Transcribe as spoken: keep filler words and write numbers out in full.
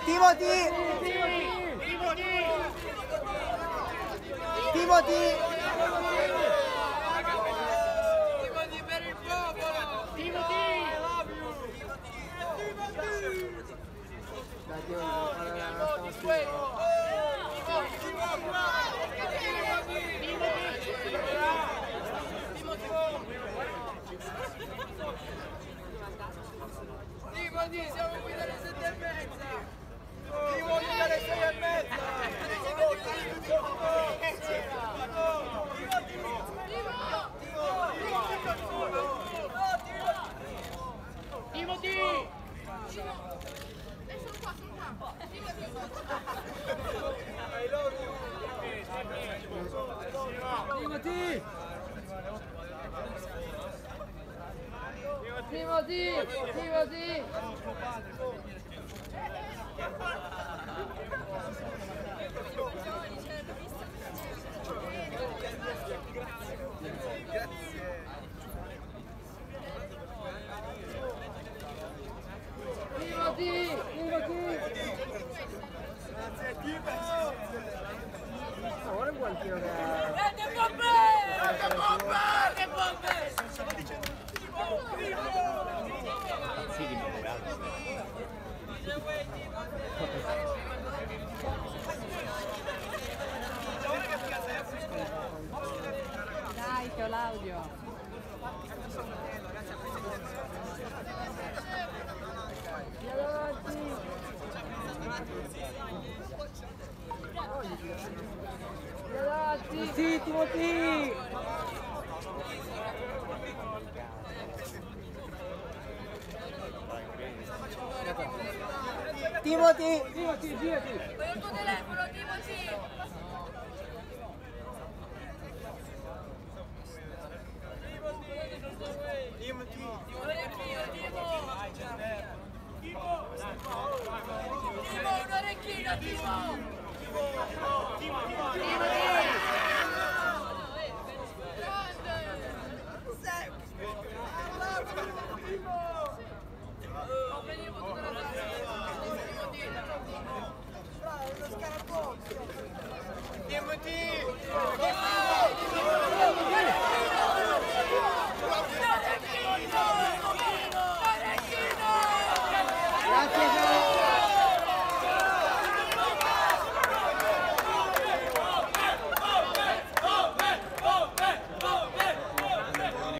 Timothy! Timothy! Timothy per il popolo! Timothy! I love you! Dai, Timothy, Timothy, siamo qui dalle sette e mezza! Timothy dalle sei e mezza! Timothy! I love you! Timothy! Timothy! Timothy! Timothy! Timothy! ora è buon tiro che Che bombe! Che bombe! Che bombe! Stavo dicendo Sì, di Dai, che ho l'audio. Ragazzi, sì, Timothy! Timothy! Timothy, girati! Voglio il tuo telefono, Timothy! Timothy! Timo, un orecchino, Timo! Timo,